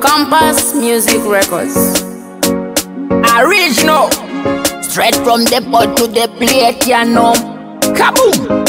Compass Music Records. Original. Straight from the pot to the plate, you know. Kaboom!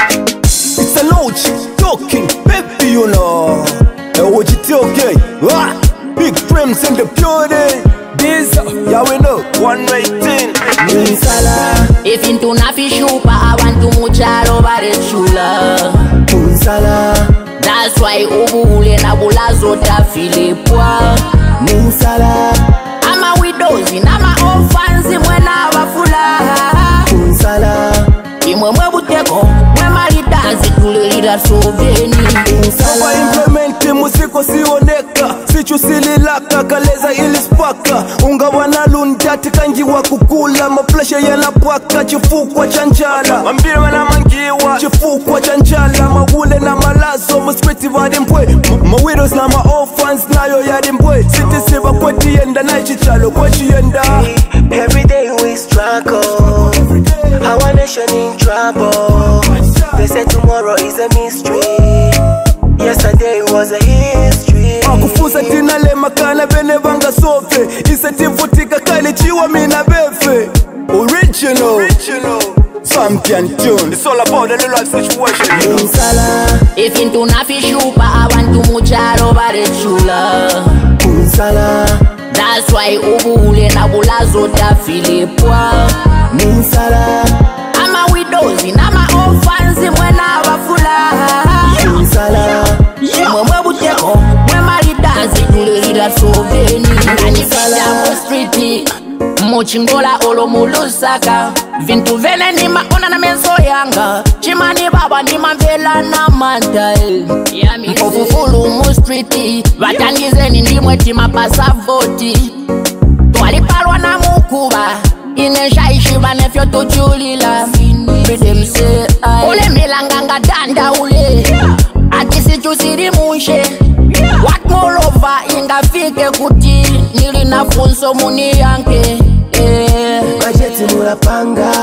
It's a loach talking, baby, you know. What you talking? Big frames in the building. This, yeah, we know. 118. Unsala. If into nafi shupa, I want to mucha over the chula. Unsala. That's why ubule na bulazo ta filipwa. Unsala. I'm a widows, I'm a orphans, mwena wafula. Unsala. Imwe buteko, mwe maritanzi tulelida soveni. Saba implementi musiko sioneka, sichu sililaka kaleza ilispaka. Unga wanalunjati kanji wa kukula, maflasha yanapwaka, chifukwa chanjala. Mambire wana mangiwa, chifukwa chanjala. Mawule na malazo, muswiti wadimpwe. Mawidows na ma-orphans nayo yadimpwe. Siti siva kweti yenda na ichichalo kweti yenda. Every day we struggle, our nation in trouble. They say tomorrow is a mystery, yesterday was a history. Akufuza tina le makana bene vanga sofe. Isetivutika kali chiwa mina befe. Original champion tune. It's all about the life situation. Unsala. If into nafi shupa, I want to mucha over the chula. Unsala. That's why ubule na bulazo ta filipwa. Unsala. I'm a widows, I'm a orphans, mwena wafula. Unsala. Mwe buteko, mwe maritanzi tulelida soveni. Ngani fida street, mochingola olo mulusaka. Vintu vele ni maona na menso yanga. Chimani baba ni mavela na mantai. Mkofufulu mu street, vatangizeni ndimwe tima pasavoti. Twalipalwa na mukuba, inesha ishiba nefyo tuchulila. Bidemse ule milanganga danda ule, atisi chusiri mushe. What more over ingafike kuti, nili na funso muni yanke. Majeti mulapanga,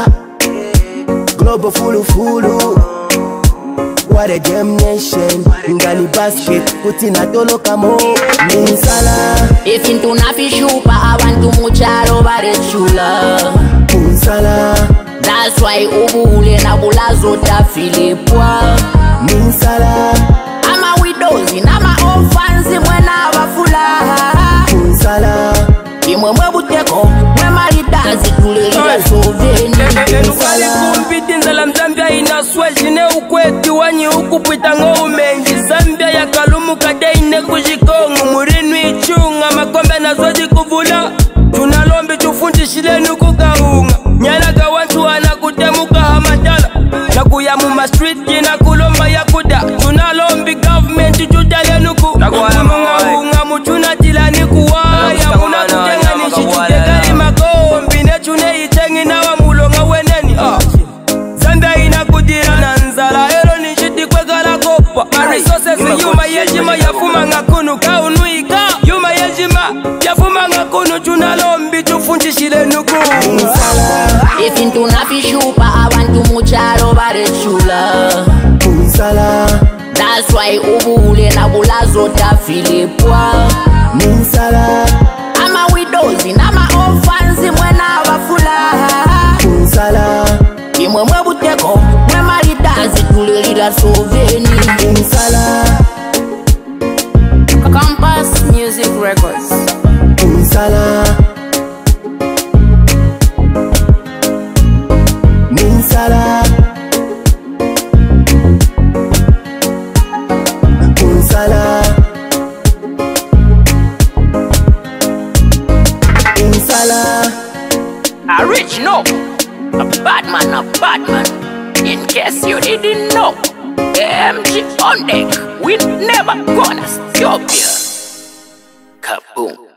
global fulu. What a damn nation, ngani basket, putina toloka mo. Unsala. If into nafi shupa, I want to mucha over the chula. Unsala. That's why ubule na bulazo ta filipwa. Unsala. I'm a widows, I'm a orphans, mwena wafula. Unsala. Imwe buteko, mwe maritanzi tulelida soveni. Nukali kumpiti nzala mzambia inaswe jine ukweti wanyi ukupita ngoumenji. Zambia ya kalumu kadeine kujikongu murinu ichunga makombe na zoji kubula. Tunalombi tufundi shilenu kukaunga. Nyalaga wantu wanakutemuka hamatala na kuyamuma street kina kulomba ya kuda. Tunalombi government judale nuku kumunga mutuna tilani kuwaya. Muna kutenga nishichuteka imakombi nechune itengi na wamulonga weneni. Zambia inakudira na nzala ero nishiti kwekala kopa. Resources yuma yejima yafuma ngakunu kaunuika. Yuma yejima yafuma ngakunu tunalombi tufunji shile nuku. If into nafi shupa, I want to mucha over the chula. Unsala. That's why ubule na bulazo ta filipwa. Unsala. I'm a widows, I'm a orphans, mwena wafula. Unsala. Imwe buteko, mwe maritanzi tulelida soveni. Unsala. Compass Music Records. Unsala. Unsala. Unsala. Unsala. Original. A bad man. In case you didn't know, MG on deck. We never gonna stop here. Kaboom.